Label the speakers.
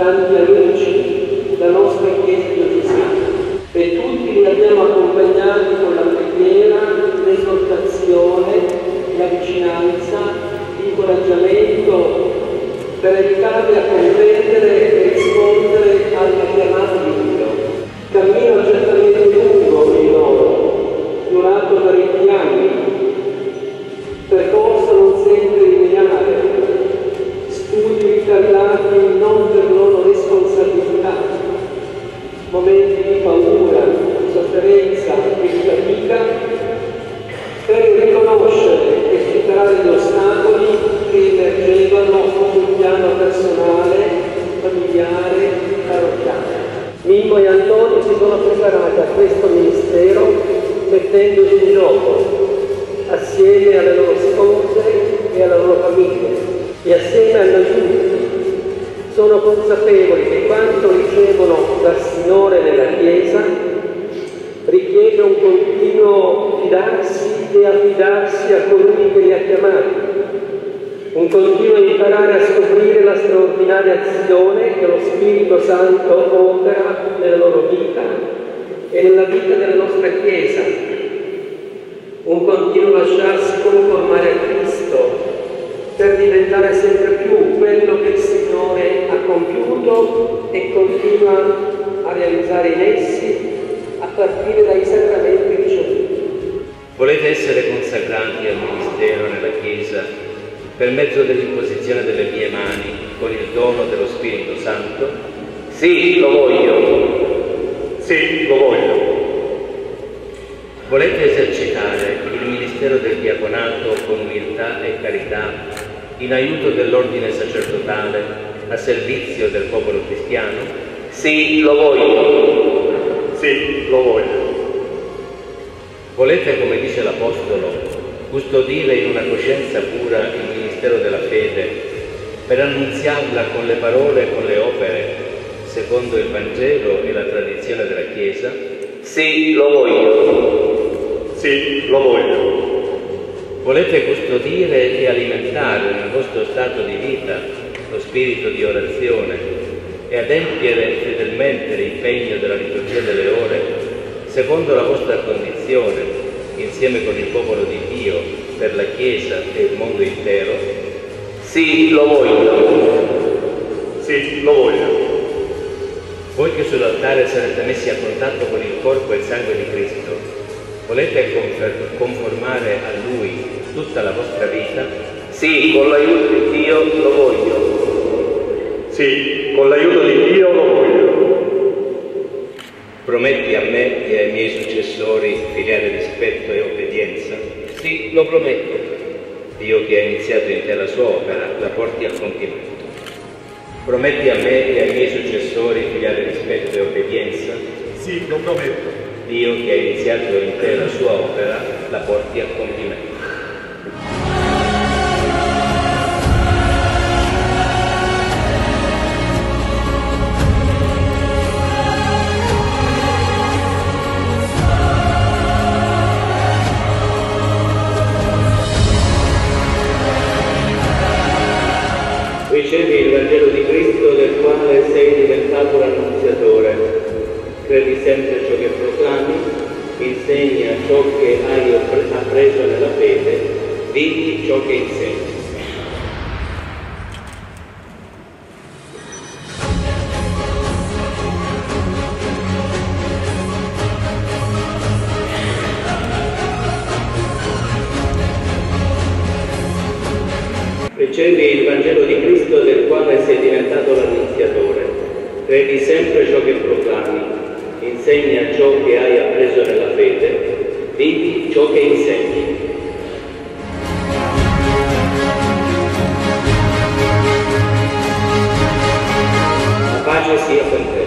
Speaker 1: tanti amici, la nostra Chiesa diocesana, e tutti li abbiamo accompagnati con la preghiera, l'esortazione, la vicinanza, l'incoraggiamento, per aiutarli a comprendere e rispondere alla chiamata di Dio. Cammino certamente lungo il loro, durato parecchi anni, percorso non sempre lineare, studi ritardati non per loro responsabilità, momenti di paura, sofferenza e di fatica, per riconoscere e superare gli ostacoli che emergevano sul piano personale, familiare, parrocchiale. Mimmo e Antonio si sono preparati a questo ministero mettendosi in gioco, assieme alle loro spose e alla loro famiglia, e assieme a noi tutti. Sono consapevoli che quanto ricevono dal Signore nella Chiesa richiede un continuo fidarsi e affidarsi a colui che li ha chiamati, un continuo imparare a scoprire la straordinaria azione che lo Spirito Santo opera nella loro vita e nella vita della nostra Chiesa, un continuo lasciarsi conformare a Cristo per diventare sempre più quello che il Signore ha compiuto e continua a realizzare in essi a partire dai sacramenti ricevuti.
Speaker 2: Volete essere consacrati al ministero nella Chiesa per mezzo dell'imposizione delle mie mani con il dono dello Spirito Santo? Sì, lo voglio.
Speaker 3: Sì, lo voglio.
Speaker 2: Volete esercitare il ministero del diaconato con umiltà e carità in aiuto dell'ordine sacerdotale a servizio del popolo cristiano?
Speaker 3: Sì, lo voglio. Sì, lo voglio.
Speaker 2: Volete, come dice l'Apostolo, custodire in una coscienza pura il ministero della fede per annunziarla con le parole e con le opere, secondo il Vangelo e la tradizione della Chiesa?
Speaker 3: Sì, lo voglio. Sì, lo voglio.
Speaker 2: Volete custodire e alimentare nel vostro stato di vita lo spirito di orazione e adempiere fedelmente l'impegno della liturgia delle ore, secondo la vostra condizione, insieme con il popolo di Dio, per la Chiesa e il mondo intero?
Speaker 3: Sì, lo voglio. Sì, lo voglio.
Speaker 2: Voi che sull'altare sarete messi a contatto con il corpo e il sangue di Cristo, volete conformare a Lui tutta la vostra vita?
Speaker 3: Sì, con l'aiuto di Dio lo voglio. Sì, con l'aiuto di Dio lo voglio.
Speaker 2: Prometti a me e ai miei successori filiale rispetto e obbedienza?
Speaker 3: Sì, lo prometto.
Speaker 2: Dio che ha iniziato in te la sua opera, la porti a compimento. Prometti a me e ai miei successori filiale rispetto e obbedienza?
Speaker 3: Sì, lo prometto.
Speaker 2: Dio che ha iniziato in te la sua opera, la porti a compimento.
Speaker 4: Ricevi il Vangelo di Cristo del quale sei diventato l'annunziatore. Credi sempre ciò che proclami, insegna ciò che hai appreso nella fede, vivi ciò che insegni. Ricevi il Vangelo di Cristo del quale sei diventato l'annunziatore. Credi sempre ciò che proclami, insegna ciò che hai appreso nella fede, vivi ciò che insegni. La pace sia con te.